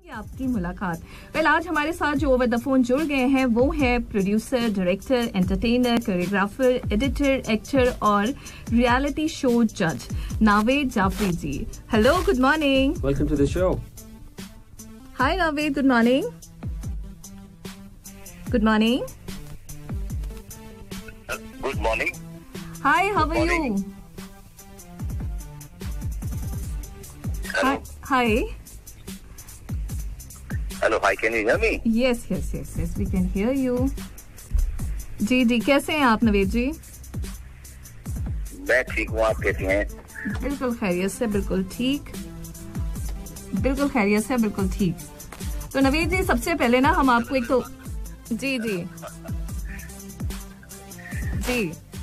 आपकी मुलाकात। आज हमारे साथ जो ओवर द फोन जुड़ गए हैं वो है producer, director, entertainer, choreographer, editor, actor और रियलिटी शो जज Naved Jaffrey ji. Hello, good morning. Welcome to the show. Hi Naved, good morning. Good morning. Good morning. Hi, how are you? Hi. Hello, hi, can you hear me? Yes yes yes yes, we can hear you. जी जी, कैसे हैं आप नवेद जी? मैं ठीक हूँ, आप कैसी हैं? बिल्कुल खैरियत से, बिल्कुल ठीक, बिल्कुल खैरियत से, बिल्कुल ठीक। तो नवेद जी, सबसे पहले ना हम आपको एक तो जी जी जी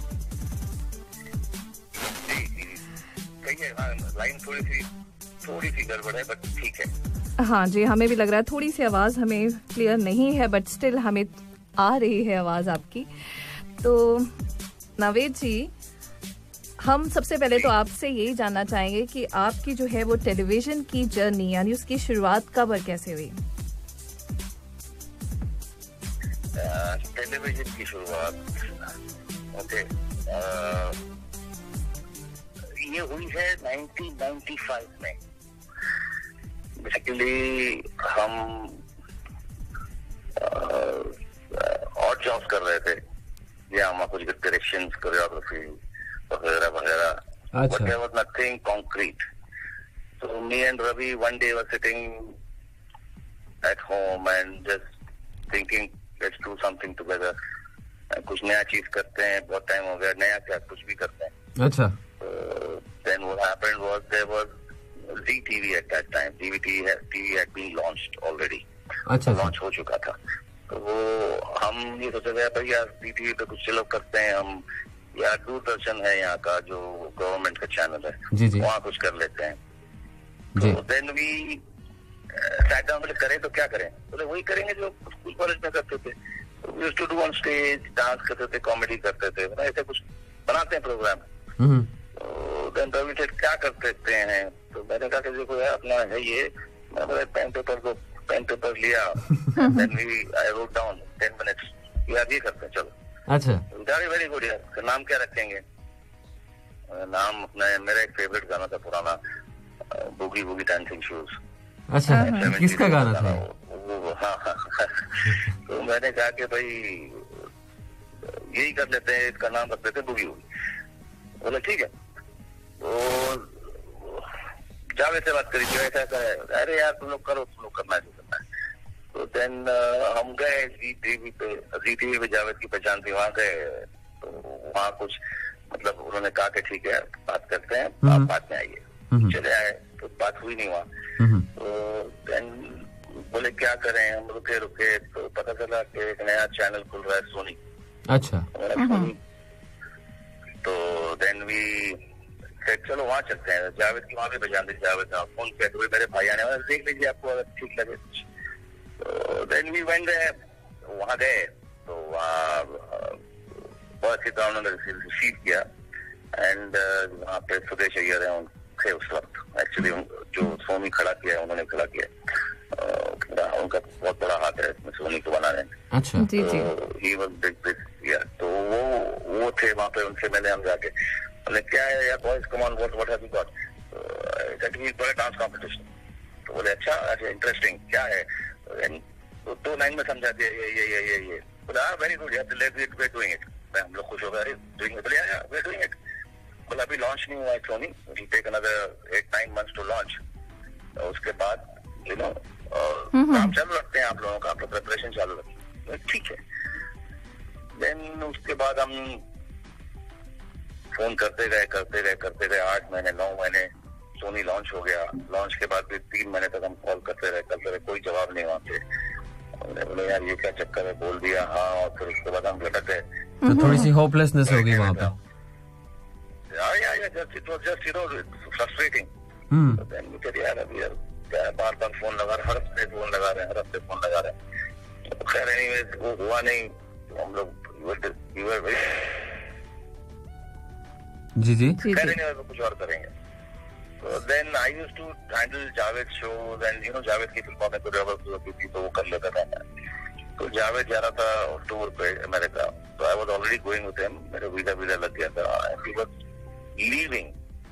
कहिए। लाइन थोड़ी सी गड़बड़ है, बट ठीक है। हाँ जी, हमें भी लग रहा है थोड़ी सी आवाज़ हमें क्लियर नहीं है, बट स्टिल हमें आ रही है आवाज़ आपकी। तो नवेद जी, हम सबसे पहले तो आपसे यही जानना चाहेंगे कि आपकी जो है वो टेलीविज़न की जर्नी यानी उसकी शुरुआत कब और कैसे हुई? टेलीविजन की शुरुआत ओके, ये हुई है 1995 में। बेसिकली हम ऑड जॉब्स कर रहे थे, या हम कुछ डायरेक्शन, कोरियोग्राफी वगैरह वगैरह। अच्छा। But there was nothing concrete. So me and Ravi one day were sitting at home and just thinking, let's do something together. कुछ नया चीज करते हैं, बहुत टाइम हो गया, नया क्या कुछ भी करते हैं। अच्छा। Then what happened was there was ZTV at that time. TV had been launched already. अच्छा। लॉन्च हो चुका था। तो वो हम ये सोचे गए भाई यार ZTV पे कुछ चलो करते हैं हम, या दूरदर्शन है यहाँ का जो गवर्नमेंट का चैनल है, जी जी, वहाँ कुछ कर लेते हैं। जी। तो देन वी सैट डाउन, बोले करें तो क्या करें? बोले वही करेंगे जो स्कूल कॉलेज में करते थे। We used to do on stage, dance करते थे, कॉमेडी करते थे, ऐसे कुछ बनाते हैं प्रोग्राम। तो देन रवि सेड क्या कर सकते हैं? तो मैंने कहा कि देखो यार, अपना है ये, मैंने पेन पेपर लिया, then I wrote down 10 minutes, यार ये करते हैं, चलो। अच्छा। वेरी गुड यार, नाम क्या रखेंगे? नाम अपना, मेरा एक फेवरेट गाना था पुराना, बूगी बूगी डांसिंग शूज। अच्छा, किसका गाना था? हाँ। तो मैंने कहा कि भाई यही कर लेते हैं, इसका नाम रख देते हैं बूगी बूगी। बोला ठीक है। तो जावेद से बात करी, ऐसा है, अरे यार तुम लोग करो, तुम लोग करना है जो करना है। तो देन हम गए ZTV पे, जावेद की पहचान थी, वहाँ गए। तो वहाँ कुछ मतलब उन्होंने कहा कि ठीक है बात करते हैं, आप बात में आइए। चले आए, तो बात हुई नहीं वहाँ। तो देन बोले क्या करें, हम रुके, तो पता चला कि एक नया चैनल खुल रहा है, सोनी। अच्छा। सोनी। तो देन वी चलो वहाँ चलते हैं। जावेद की वहाँ भी पहचान थी, जावेद ने फोन किया तो मेरे भाई आने वाले, देख लीजिए आपको अगर ठीक लगे कुछ। तो देन वी वेंट देयर, वहाँ गए तो वहाँ बहुत अच्छी तरह उन्होंने रिसीव किया। एंड वहाँ पे सुदेश अय्यर है, थे उस वक्त। एक्चुअली जो सोनी खड़ा किया है उन्होंने खड़ा किया, उनका बहुत बड़ा हाथ है इसमें सोनी को बनाने में। अच्छा। जी जी। तो वो थे वहाँ पे, उनसे मैंने हम जाके बोले क्या है यार boys, come on, what have you got? Dance competition. तो बोले अच्छा इंटरेस्टिंग, क्या है? तो 2 लाइन में समझा दिया, ये बोला वेरी गुड यार, वी डूइंग इट। हम लोग खुश हो गए, डूइंग इट, बोले यार वी डूइंग इट। बोला अभी लॉन्च नहीं हुआ है Sony, will take another 8-9 months to launch. उसके बाद यू नो काम चालू रखते हैं आप लोगों का, आप लोग प्रिपरेशन चालू रखते, ठीक है। देन उसके बाद हम फोन करते गए 8 महीने 9 महीने, सोनी लॉन्च हो गया। लॉन्च के बाद भी 3 महीने तक हम कॉल करते रहे, कोई जवाब नहीं वहाँ से। बोले यार ये क्या चक्कर है, बोल दिया हाँ, और फिर उसके बाद हम लटक गए। तो थोड़ी सी होपलेसनेस हो गई वहाँ पे। फ्रस्ट्रेटिंग। यार अभी यार बार फोन लगा रहे, हर हफ्ते फोन लगा रहे हैं। तो खैर एनीवेज वो हुआ नहीं, तो हम लोग जी जी, खैर एनीवेज कुछ और करेंगे। तो then I handle Javed shows and Javed की फिल्मों में कोरियोग्राफी होती थी तो वो कर लेता था। तो जावेद जा रहा था टूर पे अमेरिका, तो I was already going with him, मेरा वीजा लग गया था एंड ही वाज लीविंग।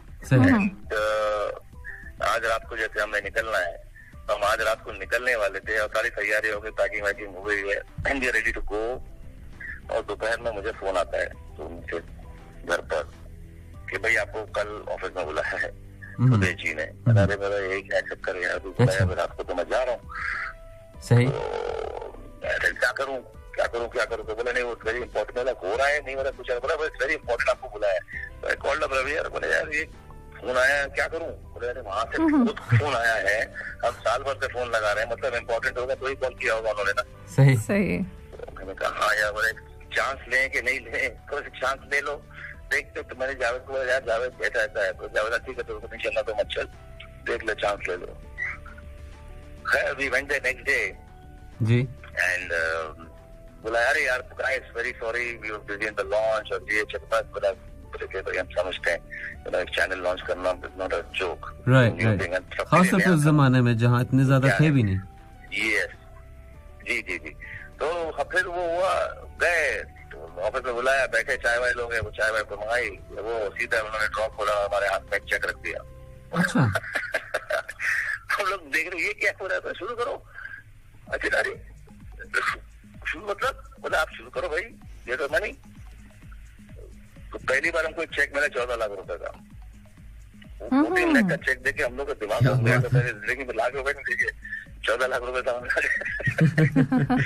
आज रात को जैसे हमें निकलना है, हम आज रात को निकलने वाले थे और सारी तैयारी हो गई, पैकिंग वैकिंग हो गई है and we are ready to go. और दोपहर में मुझे फोन आता है तो उनसे घर पर कि भाई आपको कल ऑफिस में बुलाया है सुदेश जी ने। अरे मेरा यही क्या चक्कर है, अभी बुलाया रात को तो मैं जा रहा हूँ। सही। क्या करूँ तो बोले नहीं वो वेरी इंपॉर्टेंट। बोला हो रहा है नहीं मेरा कुछ, बोला वेरी इंपॉर्टेंट आपको बुलाया है। तो आई कॉल्ड अप रवि यार, बोले यार ये फोन आया है क्या करूं। बोले अरे वहां से खुद फोन आया है, हम साल भर से फोन लगा रहे हैं, मतलब इम्पोर्टेंट होगा तो ही कॉल किया होगा उन्होंने ना। सही। तो मैंने कहा हाँ यार, बोले चांस लें कि नहीं लें, थोड़ा सा चांस ले लो देखते। तो मैंने जावेद को बोला यार जावेद ऐसा है, तो जावेद ठीक है तो नहीं चलना तो मत चल, देख ले चांस ले लो। खैर we went the next day जी एंड बोला अरे यार guys very sorry we were busy in the launch और ये चलता बोला भाई हम समझते हैं एक चैनल लॉन्च करना is not a joke. Right, खासतौर उस जमाने में जहाँ इतने ज्यादा थे भी नहीं। यस जी। तो फिर वो हुआ, गए ऑफिस में बुलाया, बैठे चाय वाय लोग, वो चाय वाय को मंगाई, वो सीधा उन्होंने ड्रॉप खोला, हमारे हाथ में चेक रख दिया। अच्छा। हम लोग देख रहे ये क्या हो रहा है, शुरू करो। अच्छा अरे शुरू मतलब बोला आप शुरू करो भाई, ये तो मनी। तो पहली बार हमको चेक मिला 14 लाख रुपए का। 14 लाख का चेक देके हम लोग का दिमाग हो गया, जिंदगी में लाख रुपए नहीं देखे, 14 लाख रुपए था।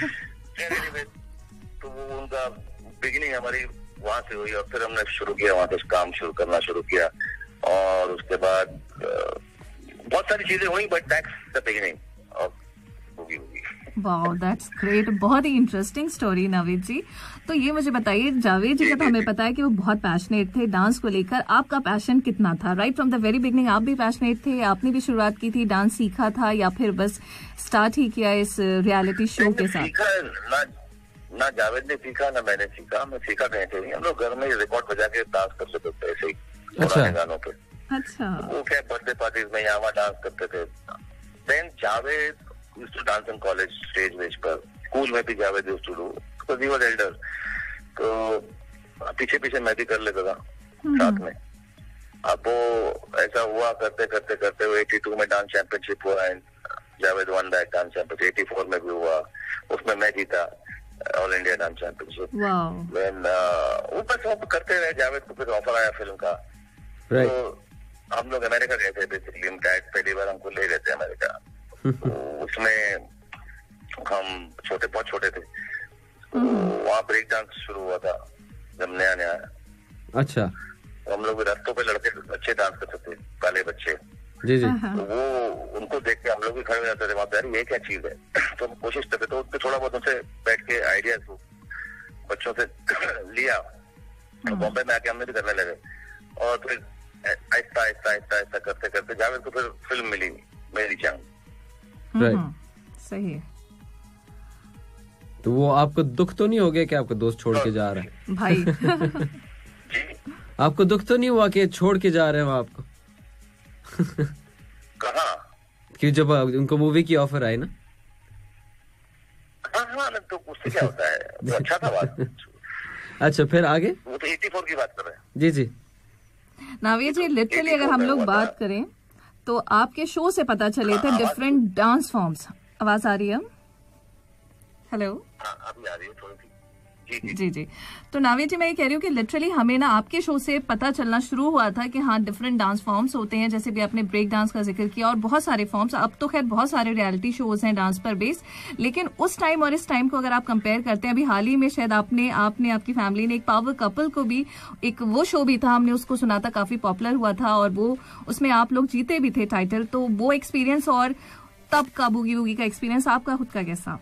तो वो उनका बिगिनिंग हमारी वहां से हुई और फिर हमने शुरू किया वहां से काम करना शुरू किया। और उसके बाद बहुत सारी चीजें हुई, but that's the beginning of Boogie Woogie. Wow that's great, बहुत ही इंटरेस्टिंग स्टोरी नावेद जी। तो ये मुझे बताइए, जावेद जी का तो हमें पता है कि वो बहुत पैशनेट थे डांस को लेकर, आपका पैशन कितना था? Right from the very beginning आप भी पैशनेट थे, आपने भी शुरुआत की थी, डांस सीखा था या फिर बस स्टार्ट ही किया इस रियलिटी शो के साथ? ना जावेद ने सीखा ना मैंने सीखा, मैं सीखा कहीं से नहीं। हम लोग घर में रिकॉर्ड बजा के डांस कर लेते थे ऐसे ही पुराने गानों पे। अच्छा। वो क्या बर्थडे पार्टीज में यहाँ डांस करते थे। Then Javed used to dance in college stage वेज पर, स्कूल में भी Javed used to do because he was elder। तो पीछे मैं भी कर लेता था साथ में। अब वो ऐसा हुआ करते वो 82 में डांस चैंपियनशिप हुआ and Javed won that dance championship. 84 में भी हुआ, उसमें मैं जीता ऑल इंडिया डांस चैंपियनशिप। वो बस वो करते रहे। जावेद को फिर ऑफर आया फिल्म का, तो हम लोग अमेरिका गए थे बेसिकली। हम डैड पहली बार हमको ले गए थे अमेरिका। तो उसमें हम बहुत छोटे थे। तो वहाँ ब्रेक डांस शुरू हुआ था जब नया। अच्छा। तो हम लोग रास्तों पे लड़के अच्छे डांस करते थे, काले बच्चे जी। तो वो उनको देख के हम लोग भी खड़े हो जाते थे वहाँ पे, ये क्या चीज है। तो हम कोशिश करते तो उसपे थोड़ा बहुत उनसे बैठ के आइडियाज बच्चों से लिया। तो बॉम्बे में आके हमने भी करने लगे और फिर आहिस्ता करते जावेद को फिर फिल्म मिली मेरी जान। सही है। तो वो आपको दुख तो नहीं हो गया कि आपका दोस्त छोड़ के जा रहा है भाई? आपको दुख तो नहीं हुआ कि छोड़ के जा रहे हो आपको? कहाँ? कि जब उनको मूवी की ऑफर आई ना। हाँ, तो उससे क्या होता है, तो अच्छा था बात। अच्छा फिर आगे? वो तो 84 की बात कर रहे जी हैं। जी। नावेद जी लिटरली अगर हम लोग बात करें तो आपके शो से पता चले थे डिफरेंट डांस फॉर्म्स। आवाज आ रही है? हेलो। अभी आ रही है थोड़ी सी। जी। तो नावेद जी मैं ये कह रही हूँ कि लिटरली हमें ना आपके शो से पता चलना शुरू हुआ था कि हाँ डिफरेंट डांस फॉर्म्स होते हैं, जैसे भी आपने ब्रेक डांस का जिक्र किया और बहुत सारे फॉर्म्स। अब तो खैर बहुत सारे रियलिटी शोज हैं डांस पर बेस, लेकिन उस टाइम और इस टाइम को अगर आप कंपेयर करते हैं, अभी हाल ही में शायद आपने आपकी फैमिली ने एक पावर कपल को भी एक वो शो भी था, हमने उसको सुना था, काफी पॉपुलर हुआ था और वो उसमें आप लोग जीते भी थे टाइटल। तो वो एक्सपीरियंस और तब का बूगी वूगी का एक्सपीरियंस आपका खुद का कैसा?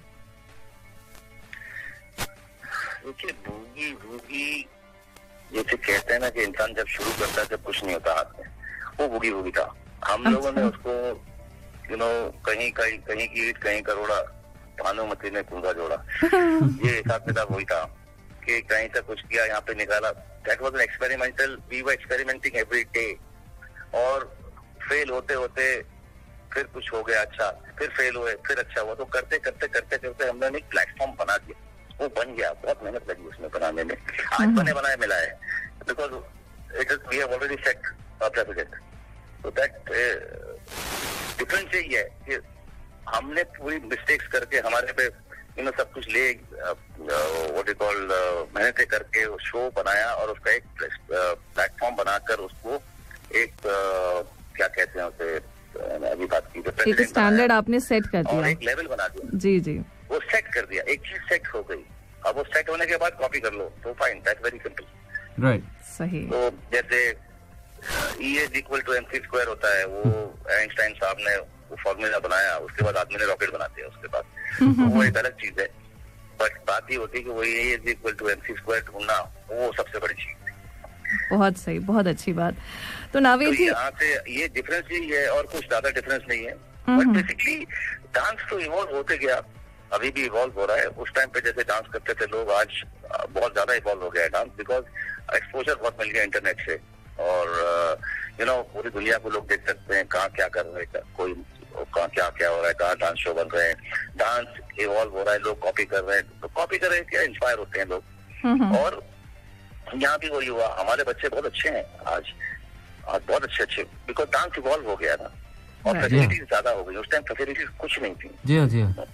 देखिए बूगी वूगी जैसे कहते हैं ना कि इंसान जब शुरू करता है जब कुछ नहीं होता हाथ में, वो बूगी वूगी था। हम लोगों ने उसको कहीं की ईट कहीं करोड़ा, भानुमती ने कूदा जोड़ा। ये हिसाब किताब वही था कि कहीं से कुछ किया यहाँ पे निकाला। That was an experimental, we were experimenting every day. और फेल होते फिर कुछ हो गया अच्छा, फिर फेल हुए, फिर अच्छा हुआ, तो करते करते करते करते हमने एक प्लेटफॉर्म बना दिया, वो बन गया। बहुत मेहनत लगी उसमें बनाने में, आज बने बनाए मिला है, because it is we have already set a president. तो दैट डिफरेंस यही है कि हमने पूरी मिस्टेक्स करके हमारे पे सब कुछ ले व्हाट यू कॉल मेहनत करके शो बनाया और उसका एक प्लेटफॉर्म बनाकर उसको एक क्या कहते हैं उसे, अभी बात की, एक स्टैंडर्ड आपने सेट कर दिया, एक लेवल बना दिया। जी जी, वो सेट कर दिया, एक चीज सेट हो गई। अब वो सेट होने के बाद कॉपी कर लो तो fine, that's very simple. Right, सही। तो जैसे E is equal to mc square होता है, वो आइंस्टाइन साहब ने वो फॉर्मूला बनाया, उसके बाद आदमी ने रॉकेट बना दिया उसके बाद, तो वो एक अलग चीज है। बट बात ये होती है कि वो E is equal to mc square ढूंढना, वो सबसे बड़ी चीज है। बहुत सही, बहुत अच्छी बात। तो नावेद जी, यहाँ से ये डिफरेंस ही है और कुछ ज्यादा डिफरेंस नहीं है। बट बेसिकली डांस तो इवॉल्व होते गया, अभी भी इवॉल्व हो रहा है। उस टाइम पे जैसे डांस करते थे लोग, आज बहुत ज्यादा इवॉल्व हो गया है डांस, बिकॉज एक्सपोजर बहुत मिल गया इंटरनेट से, और पूरी दुनिया को लोग देख सकते हैं कहाँ क्या कर रहे हैं, कोई कहाँ क्या क्या हो रहा है, कहाँ डांस शो बन रहे हैं, डांस इवॉल्व हो रहा है, लोग कॉपी कर रहे हैं। तो कॉपी कर रहे हैं क्या, इंस्पायर होते हैं लोग। और यहाँ भी वही हुआ, हमारे बच्चे बहुत अच्छे हैं आज बहुत अच्छे, बिकॉज डांस इवॉल्व हो गया ना, और फैसिलिटीज ज्यादा हो गई। उस टाइम फैसिलिटीज कुछ नहीं थी। जी हाँ, जी हाँ।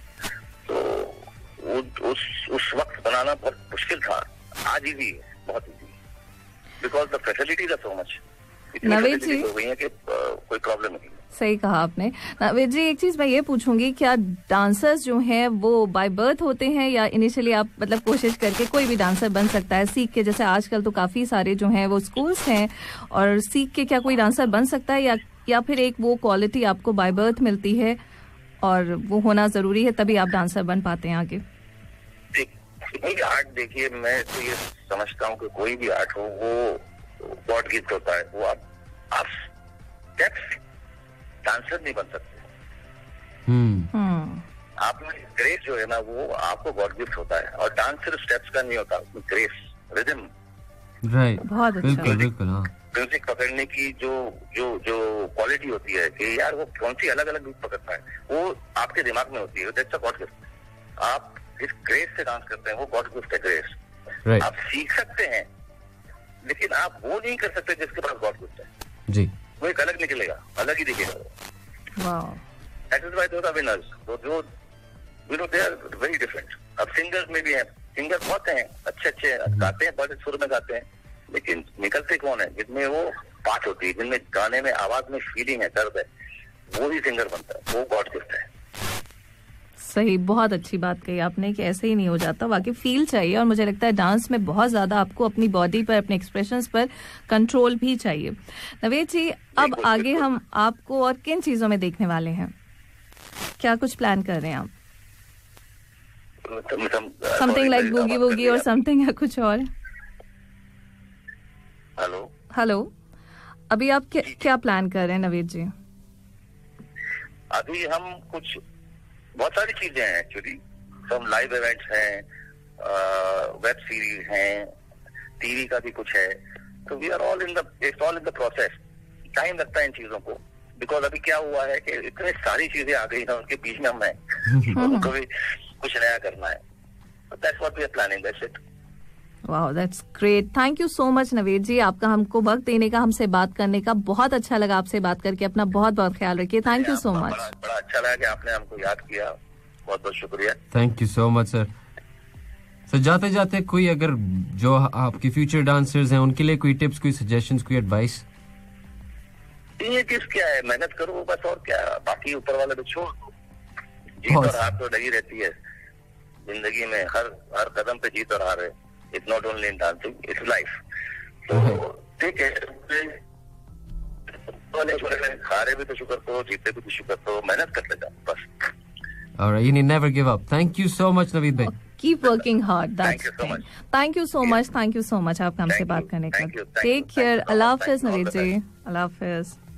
तो उस वक्त बनाना बहुत मुश्किल था, आज इजी है, बहुत easy, because the facilities are so much. Naved ji, हो गई है कि कोई प्रॉब्लम नहीं। सही कहा आपने। नावेद जी, एक चीज मैं ये पूछूंगी, क्या डांसर्स जो हैं वो बाय बर्थ होते हैं, या इनिशियली आप मतलब कोशिश करके कोई भी डांसर बन सकता है सीख के? जैसे आजकल तो काफी सारे जो हैं वो स्कूल्स हैं, और सीख के क्या कोई डांसर बन सकता है, या फिर एक वो क्वालिटी आपको बाय बर्थ मिलती है और वो होना जरूरी है तभी आप डांसर बन पाते हैं आगे? कोई आर्ट, देखिए मैं तो ये समझता हूँ कि कोई भी आर्ट हो वो गॉड गिफ्ट होता है। वो आप डांसर नहीं बन सकते। आप में ग्रेस जो है ना, वो आपको गॉड गिफ्ट होता है, और डांस सिर्फ स्टेप्स का नहीं होता, उसमें ग्रेस, रिदम, राइट, बहुत अच्छा, बिल्कुल बिल्कुल। हाँ, म्यूजिक पकड़ने की जो क्वालिटी होती है कि यार वो कौन सी अलग अलग बीट पकड़ता है, वो आपके दिमाग में होती है। That's a god gift. आप जिस ग्रेस से डांस करते हैं वो गॉड गिफ्ट है, ग्रेस। राइट, आप सीख सकते हैं, लेकिन आप वो नहीं कर सकते जिसके पास गॉड गिफ्ट है। जी, वो एक अलग निकलेगा, अलग ही दिखेगा। वाह, that is why those are winners. जो दे आर वेरी डिफरेंट। अब सिंगर्स में भी हैं, सिंगर बहुत हैं, अच्छे गाते हैं, बड़े सुर में गाते हैं, लेकिन निकलते कौन है? जिनमें वो बात होती है, जिनमें गाने में आवाज में फीलिंग है, दर्द है, वो ही सिंगर बनता है, वो गॉड गिफ्ट है। सही, बहुत अच्छी बात कही आपने कि ऐसे ही नहीं हो जाता, वाकई फील चाहिए। और मुझे लगता है डांस में बहुत ज्यादा आपको अपनी बॉडी पर, अपने एक्सप्रेशंस पर कंट्रोल भी चाहिए। नावेद जी, अब आगे हम आपको और किन चीजों में देखने वाले हैं? क्या कुछ प्लान कर रहे हैं आप? समथिंग लाइक बूगी वूगी और समथिंग, या कुछ और? हेलो, अभी आप क्या प्लान कर रहे हैं नावेद जी? अभी हम कुछ बहुत सारी चीजें हैं एक्चुअली। सब लाइव इवेंट्स हैं, वेब सीरीज हैं, टीवी का भी कुछ है। तो we are all in the process. Time लगता है इन चीजों को, बिकॉज अभी क्या हुआ है कि इतनी सारी चीजें आ गई ना, उनके बीच में हम हैं, उनको भी कुछ नया करना है। That's what we are planning, that's it. Wow, that's great. Thank you so much Naved ji, आपका हमको वक्त देने का, हमसे बात करने का। बहुत अच्छा लगा आपसे बात करके। अपना बहुत बहुत ख्याल रखिए। Thank you so much. बड़ा अच्छा लगा कि आपने हमको याद किया, बहुत बहुत शुक्रिया। Thank you so much sir. Sir, जाते जाते कोई अगर जो आपके फ्यूचर डांसर्स हैं उनके लिए कोई टिप्स, कोई सजेशंस, कोई एडवाइस? ये टिप्स क्या है, मेहनत करो बस, और क्या, बाकी ऊपर वाले को छोड़ दो। जीत और हार तो लगी रहती है जिंदगी में, हर कदम पे जीत और हार है। It's not only in dancing, it's life. तो ठीक है, हारे भी तो शुक्र करो, जीते भी तो शुक्र करो, मेहनत करते जाओ बस। Alright, you need never give up. Thank you so much, Naveed bhai. Keep working hard. That's Thank you so much. Thank you so much. Thank you so much. आपका हमसे बात करने का। Take care. Allah Hafiz, Naveed ji. Allah Hafiz.